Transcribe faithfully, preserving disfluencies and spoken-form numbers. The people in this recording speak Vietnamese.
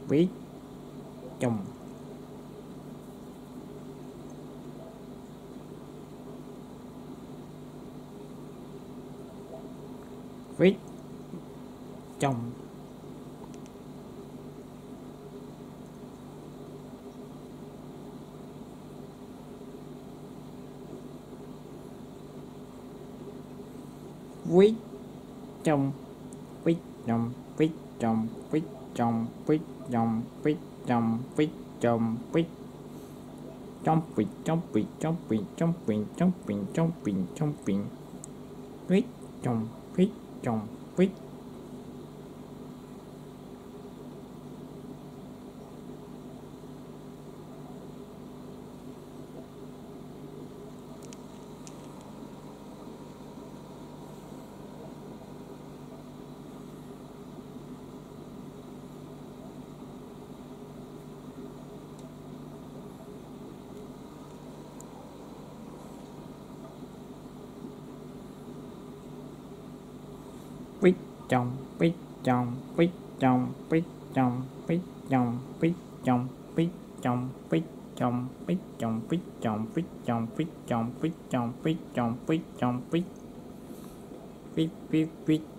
viết trong viết trong viết trong viết trong viết trong viết trong viết trong viết trong viết trong viết trong viết trong viết trong viết trong viết trong viết trong viết trong viết viết trong viết trong viết viết trong viết trong viết trong viết trong viết trong viết trong viết trong viết trong viết trong viết trong viết trong viết trong viết trong viết trong viết trong viết viết viết viết